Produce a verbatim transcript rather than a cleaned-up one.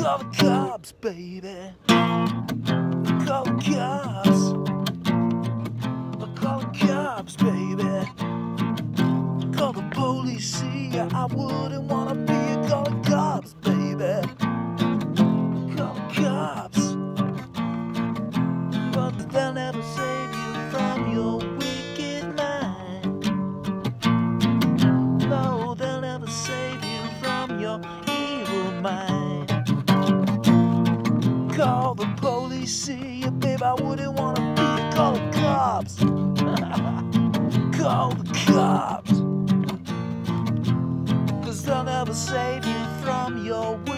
Call the cops, baby. Call the cops. Call the cops, baby. Call the police, see, I wouldn't wanna be a call the cops, baby. Call the cops. But they'll never save you from your wicked mind. No, they'll never save you from your evil mind. Call the police, see, baby, I wouldn't wanna be a call the cops. Call the cops, 'cause they'll never save you from your